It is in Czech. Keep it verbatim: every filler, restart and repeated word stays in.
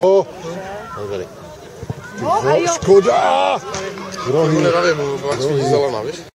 No, tady. No, škoda! Drohy. Nevím, pak zelená, víš?